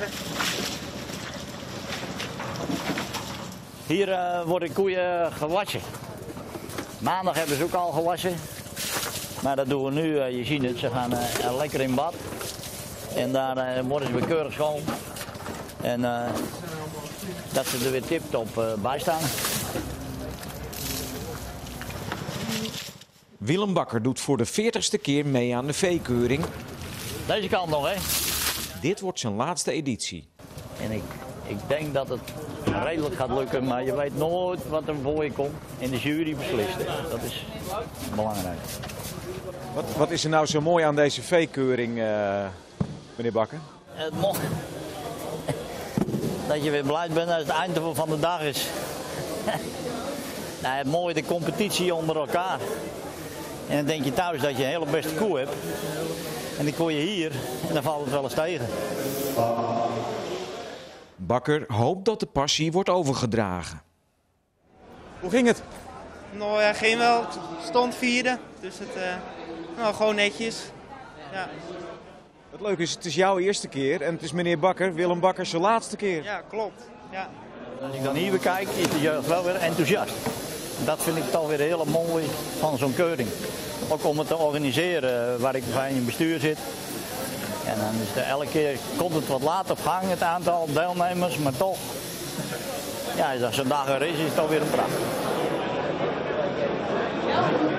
Hier worden koeien gewassen. Maandag hebben ze ook al gewassen. Maar dat doen we nu, je ziet het, ze gaan lekker in bad. En daar worden ze weer keurig schoon. En dat ze er weer tip-top bij staan. Willem Bakker doet voor de 40ste keer mee aan de veekeuring. Deze kant nog, hè. Dit wordt zijn laatste editie. En ik denk dat het redelijk gaat lukken, maar je weet nooit wat er voor je komt. En de jury beslist. Dat is belangrijk. Wat is er nou zo mooi aan deze veekeuring, meneer Bakker? Het mooie dat je weer blij bent als het einde van de dag is. Nou, het mooie, de competitie onder elkaar. En dan denk je thuis dat je een hele beste koe hebt. En dan kom je hier en dan valt het wel eens tegen. Bakker hoopt dat de passie wordt overgedragen. Hoe ging het? Nou ja, ging wel. Het stond vierde. Dus het, gewoon netjes. Ja. Het leuke is, het is jouw eerste keer en het is meneer Bakker, Willem Bakker, zijn laatste keer. Ja, klopt. Ja. Als ik dan hier bekijk, is de jeugd wel weer enthousiast. Dat vind ik toch weer heel mooi van zo'n keuring. Ook om het te organiseren waar ik bij in het bestuur zit. En dan is elke keer komt het wat laat op gang, het aantal deelnemers, maar toch. Ja, als zo'n dag er is het toch weer een pracht.